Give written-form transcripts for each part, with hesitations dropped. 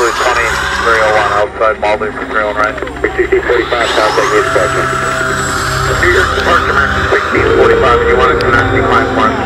blue 20, 301 outside Malibu for 301 right. 1645, contact the inspection. New York departure, American 1645, if you want to connect, decline one.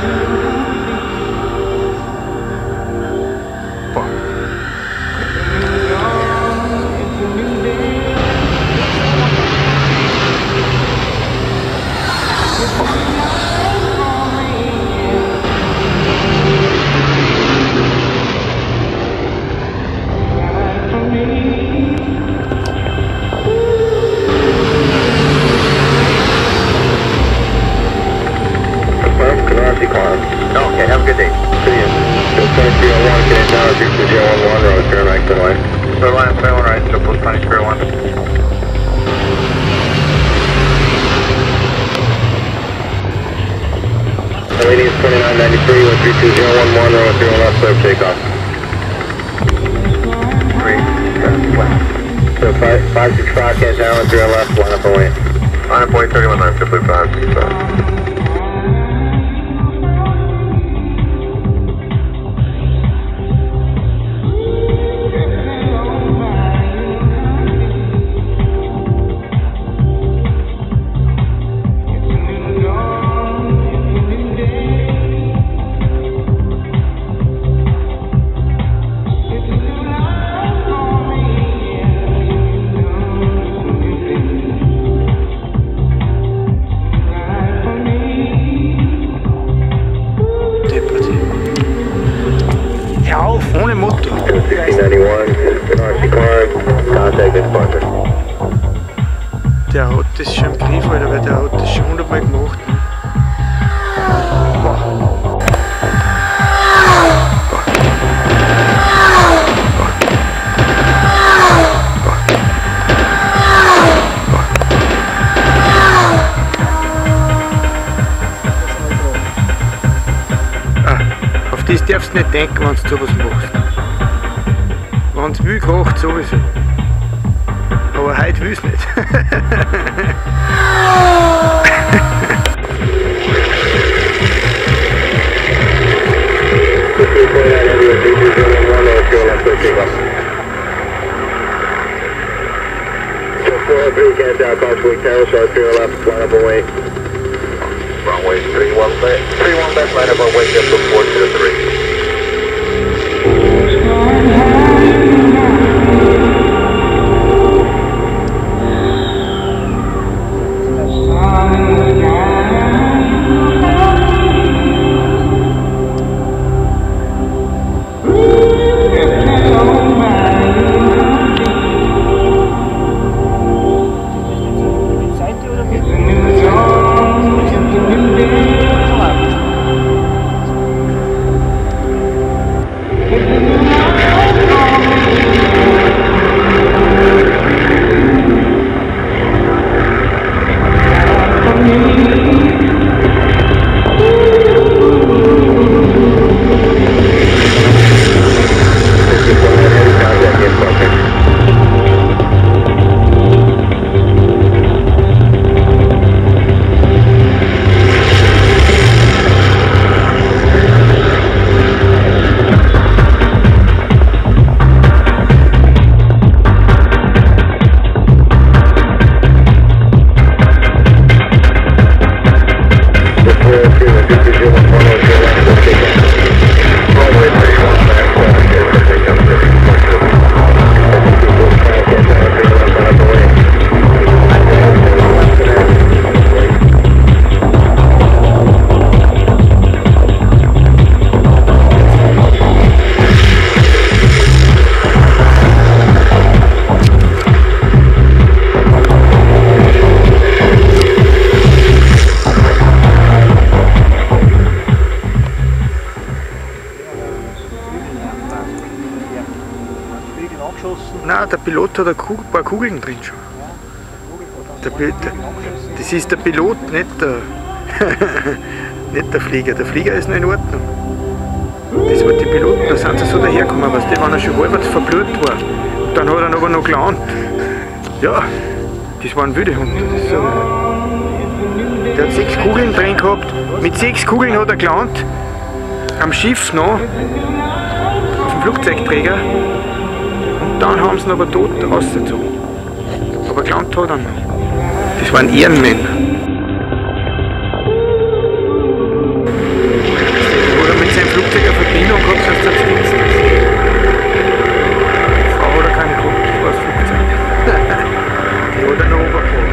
Okay, have a good day. See you. Just 301, get in now, 011, road, turn right to the line. So line, 301 right, so plus 20, 301. LAD is 2993, 132.011, road, 0 left, clear takeoff. 3, so 565, can't down, 0 left, line up away. Line up away, 31 9, simply 565. Ohne Motor. 1691, contact departure. Der hat das schon im Griff, Alter, weil der hat das schon 100-mal gemacht. Wow. Auf das darfst du nicht denken, wenn du sowas machst. Wenn es will, kocht sowieso. Aber heute will es nicht. Runway 31 left, line up our way up to 403. Nein, der Pilot hat ein paar Kugeln drin schon. Das ist der Pilot, nicht der, nicht der Flieger. Der Flieger ist noch in Ordnung. Das war die Piloten, da sind sie so dahergekommen, weißt du, wenn er schon halbwegs verblödet war. Und dann hat er aber noch gelernt. Ja, das waren wilde Hunde. So. Der hat 6 Kugeln drin gehabt. Mit 6 Kugeln hat er gelernt. Am Schiff noch, auf dem Flugzeugträger. dann haben sie ihn aber tot rausgezogen. Aber gelandet hat er noch. Das waren Ehrenmänner. Wo er mit seinem Flugzeug eine Verbindung gehabt hat, dass das Dienst ist. Frau hat er keine gehabt, das war das Flugzeug. Die hat er noch runtergefahren.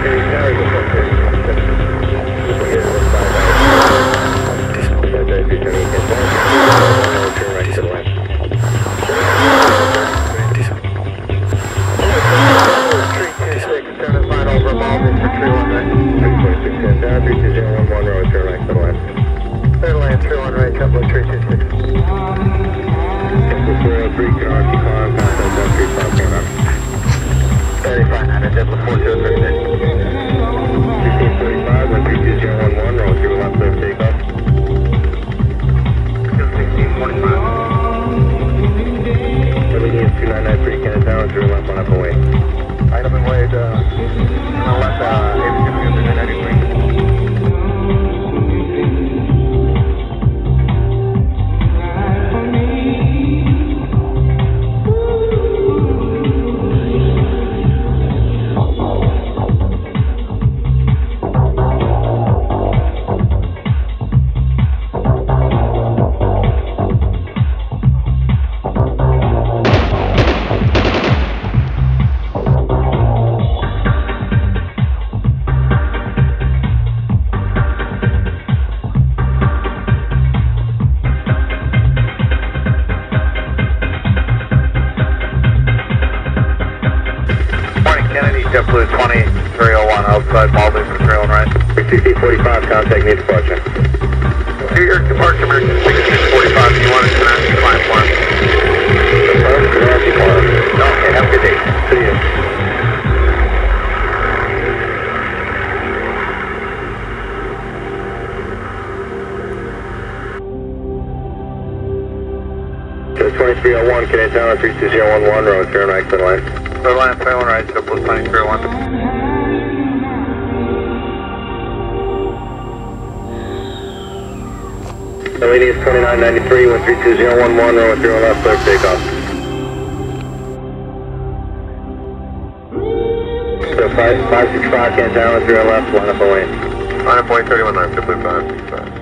JetBlue 2301 outside Malden for trail and right. 1645, contact needs departure. New York departure, American 1645, do you want to connect to climb for him? Okay, have a good day. See you. So 2301, Canadian Tower 32011, road, turn right to the line. Clear line, trail and right, JetBlue 2301. LAD is 2993, 132011, road 0 left, clear takeoff. So 565, Canadian Tower 0 left, line up away. Line up away, 31 left, JetBlue 5.